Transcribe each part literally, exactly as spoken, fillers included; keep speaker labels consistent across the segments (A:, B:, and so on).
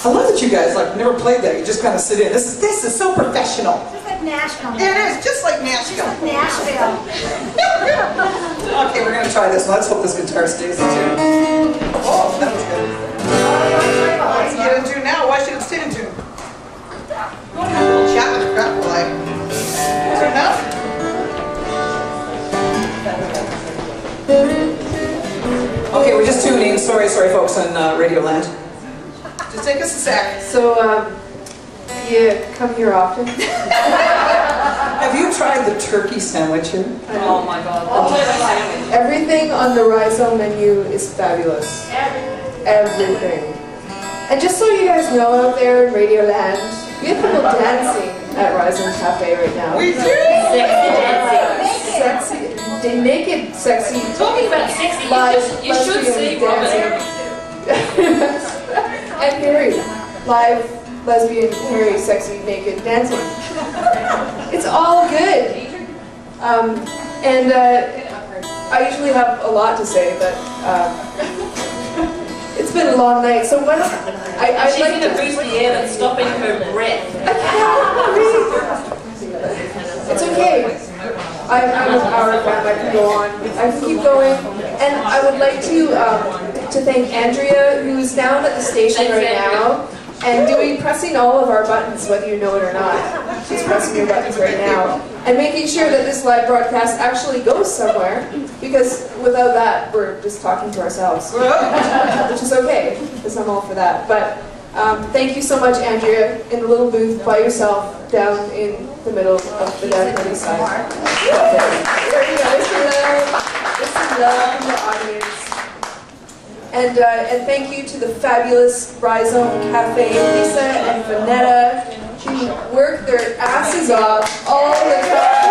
A: I love that you guys like never played that. You just kind of sit in. This is this is so professional.
B: Just like Nashville.
A: It is just like Nashville.
B: Just like Nashville.
A: Okay, we're gonna try this. Let's hope this guitar stays in tune. Oh, that was good. What's it get in tune now? Why should it stay in tune? We'll chat with the crap like. Is it enough? Okay, we're just tuning. Sorry, sorry, folks on uh, Radio Land. Just take us a sec.
C: So, um, you come here often?
A: Have you tried the turkey sandwich here?
D: Oh my god. Oh.
C: Everything on the Rhizome menu is fabulous.
D: Everything.
C: Everything. And just so you guys know out there in Radio Land, we have people dancing at Rhizome Cafe right now.
A: We do!
D: Sexy dancing.
C: Sexy. They naked, sexy.
D: Talking about sexy, you,
C: live
D: just, you should see Robert.
C: And Harry. Live, lesbian, hairy, sexy, naked dancing. It's all good. Um, and uh, I usually have a lot to say, but uh, it's been a long night. So when I, I'd
D: She's
C: like
D: in
C: to
D: a boosty air that's stopping her breath.
C: I can't breathe. It's okay. I, I'm a power fan. I can go on. I can keep going. And I would like to um, to thank Andrea, who's down at the station right now and doing pressing all of our buttons, whether you know it or not. She's pressing your buttons right now and making sure that this live broadcast actually goes somewhere. Because without that, we're just talking to ourselves, which is okay, because I'm all for that. But um, thank you so much, Andrea, in the little booth by yourself down in the middle of the downtown east side. There you go. It's love. It's love from the audience. And, uh, and thank you to the fabulous Rhizome Cafe, Lisa and Vanetta, who work their asses off all the time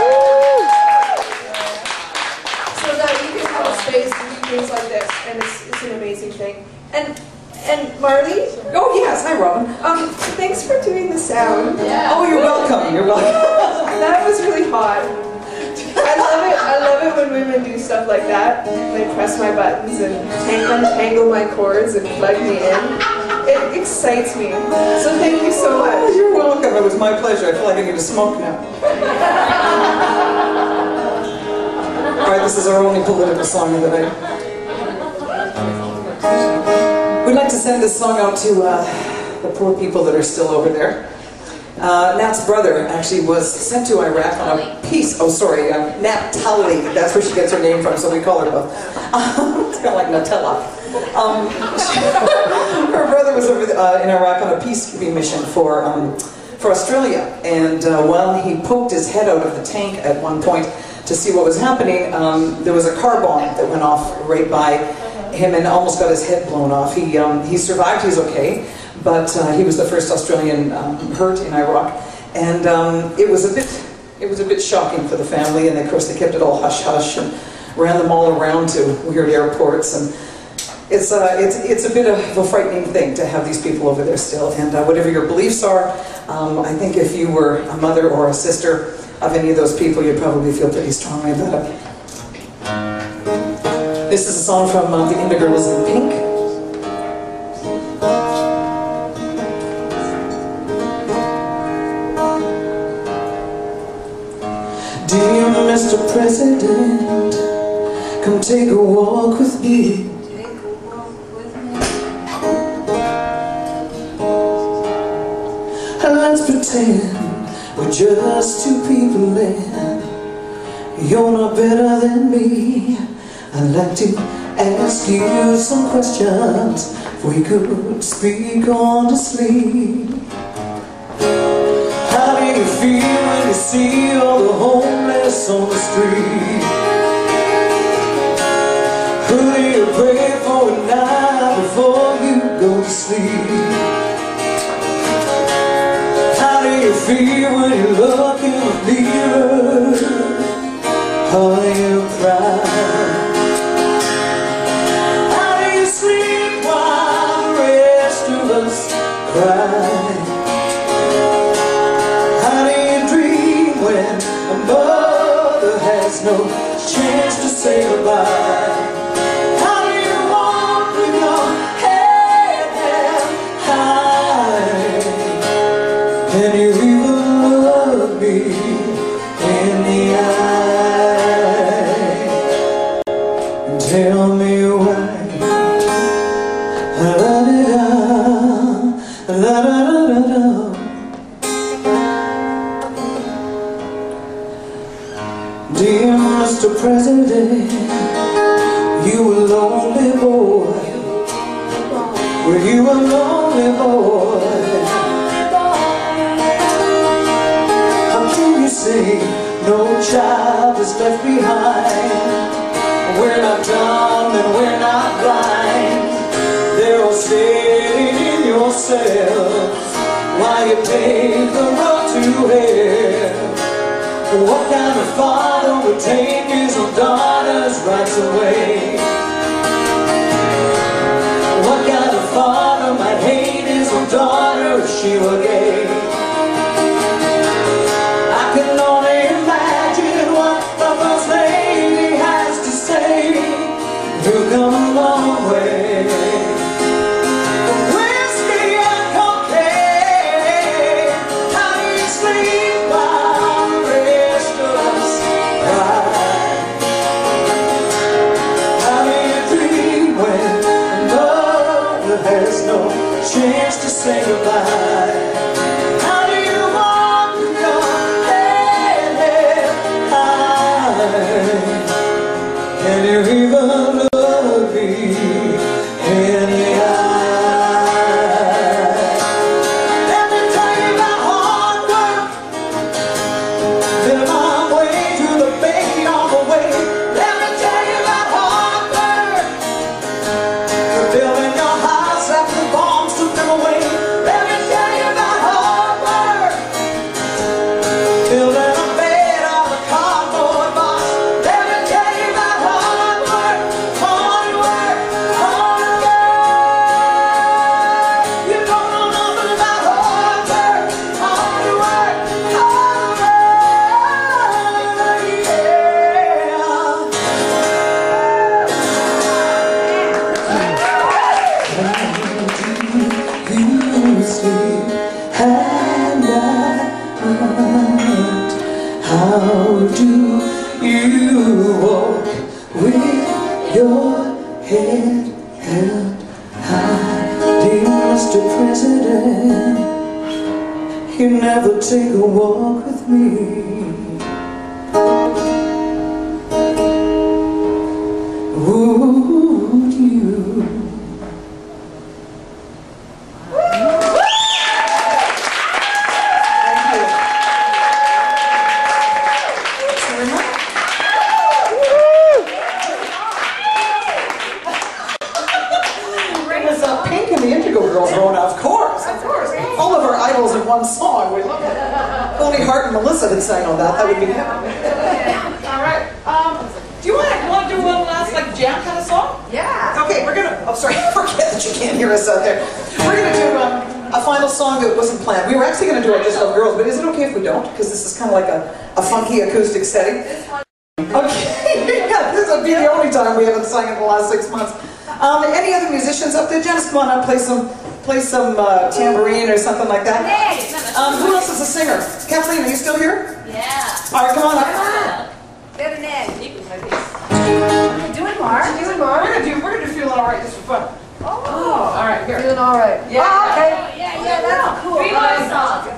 C: so that we can have a space to do things like this, and it's, it's an amazing thing. And and Marlee?
A: Oh yes, hi Robin.
C: Um, thanks for doing the sound.
A: Yeah. Oh, you're welcome. You're welcome.
C: That was really hot. I love it. I love it when women do stuff like that. They press my buttons and untangle my cords and plug me in. It excites me. So thank you so much.
A: Oh, you're welcome. It was my pleasure. I feel like I need to smoke now. All right, this is our only political song of the night. We'd like to send this song out to uh, the poor people that are still over there. Uh, Nat's brother actually was sent to Iraq on a peace. Oh, sorry, uh, Nathalie. That's where she gets her name from, so we call her both. Um, it's kind of like Nutella. Um, her brother was over the, uh, in Iraq on a peacekeeping mission for um, for Australia, and uh, while he poked his head out of the tank at one point to see what was happening, um, there was a car bomb that went off right by him and almost got his head blown off. He um, he survived. He's okay. But uh, he was the first Australian um, hurt in Iraq, and um, it was a bit, it was a bit shocking for the family. And of course, they kept it all hush hush and ran them all around to weird airports. And it's uh, it's it's a bit of a frightening thing to have these people over there still. And uh, whatever your beliefs are, um, I think if you were a mother or a sister of any of those people, you'd probably feel pretty strongly about it. This is a song from uh, the Indie Girls in Pink. Dear Mister President, come take a walk with me.
B: Take a walk with me.
A: Let's pretend we're just two people and you're not better than me. I'd like to ask you some questions if we could speak honestly. How do you feel when you see all the homeless on the street? Who do you pray for at night before you go to sleep? How do you feel when you look in the mirror? How do you cry? How do you sleep while the rest of us cry? No chance to say goodbye. How do you walk with your head held high? Da-da-da-da-da. Dear Mister President, you a lonely boy. Were you a lonely boy? How can you say no child is left behind? We're not dumb and we're not blind. They're all sitting in your cells while you take the road to hell. What kind of father would take his own daughter's rights away? What kind of father might hate his own daughter if she were gay? I can only imagine what the first lady has to say. You've come a long way. Whiskey and cocaine, how do you sleep while the rest of us cry? How do you dream when love has no chance to say goodbye? How do you walk with your head held high? Can you even look me in the eye? Let me tell you about hard work. Been a long way to the baby on the way. Let me tell you about hard work. Building your house after the bombs took them away. Let me tell you about hard work. Building a bed on a cardboard box. Let me tell you about hard work. Hard work, hard work. You don't know nothing about hard work. Hard work, hard work, yeah. You sleep at night. How do you walk with your head held high? Dear Mister President, you never take a walk with me. Would you? It was uh, Pink and the Indigo Girls growing up, of course, of course. All of our idols in one song. We love it. If only Hart and Melissa had sang on that, that would be heaven.
D: All right. Um, do you want to want to do one last like jam kind of song?
C: Yeah.
A: Okay, we're gonna. Oh, sorry, forget that you can't hear us out there. We're gonna do um, a final song that wasn't planned. We were actually gonna do our Just Love Girls, but is it okay if we don't? Because this is kind of like a, a funky acoustic setting. Okay, yeah, this will be the only time we haven't sung in the last six months. Um, any other musicians up there? Janice, come on up, play some, play some uh, tambourine or something like that. Um, who else is a singer? Kathleen, are you still here?
D: Yeah.
A: All right, come on up.
B: Get an egg.
D: You can play these.
B: Doing Mark?
C: Doing Mark?
A: We're gonna do, we're gonna do Feeling All Right just for fun.
C: Oh.
A: All right, here.
C: Feeling all right.
A: Yeah.
B: Oh, okay. Yeah, yeah, that's cool.
D: Three more songs.